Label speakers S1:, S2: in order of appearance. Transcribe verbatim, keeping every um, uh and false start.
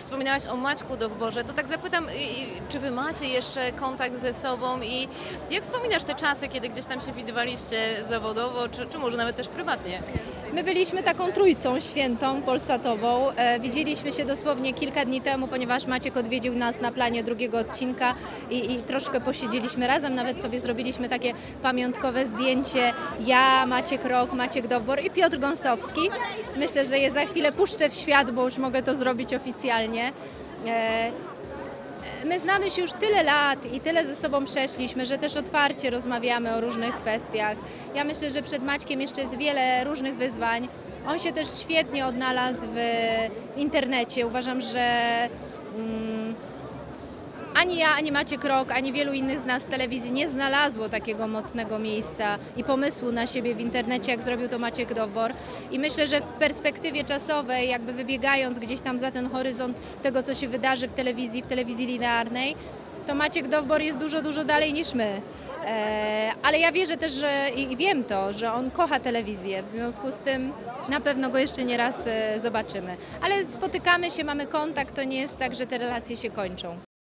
S1: wspominałaś o Maćku Dowborze, to tak zapytam, czy wy macie jeszcze kontakt ze sobą i jak wspominasz te czasy, kiedy gdzieś tam się widywaliście zawodowo, czy, czy może nawet też prywatnie?
S2: My byliśmy taką trójcą świętą, polsatową. E, widzieliśmy się dosłownie kilka dni temu, ponieważ Maciek odwiedził nas na planie drugiego odcinka i, i troszkę posiedzieliśmy razem. Nawet sobie zrobiliśmy takie pamiątkowe zdjęcie. Ja, Maciek Rok, Maciek Dowbor i Piotr Gąsowski. Myślę, że je za chwilę puszczę w świat, bo już mogę to zrobić oficjalnie. E, My znamy się już tyle lat i tyle ze sobą przeszliśmy, że też otwarcie rozmawiamy o różnych kwestiach. Ja myślę, że przed Maćkiem jeszcze jest wiele różnych wyzwań. On się też świetnie odnalazł w, w internecie. Uważam, że mm, ani ja, ani Maciek Rok, ani wielu innych z nas z telewizji nie znalazło takiego mocnego miejsca i pomysłu na siebie w internecie, jak zrobił to Maciek Dowbor. I myślę, że w perspektywie czasowej, jakby wybiegając gdzieś tam za ten horyzont tego, co się wydarzy w telewizji, w telewizji linearnej, to Maciek Dowbor jest dużo, dużo dalej niż my. E, ale ja wierzę też, że i wiem to, że on kocha telewizję, w związku z tym na pewno go jeszcze nie raz e, zobaczymy. Ale spotykamy się, mamy kontakt, to nie jest tak, że te relacje się kończą.